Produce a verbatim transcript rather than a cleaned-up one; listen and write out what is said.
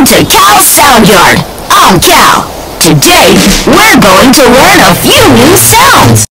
to Cal's Sound Yard. I'm Cal. Today, we're going to learn a few new sounds.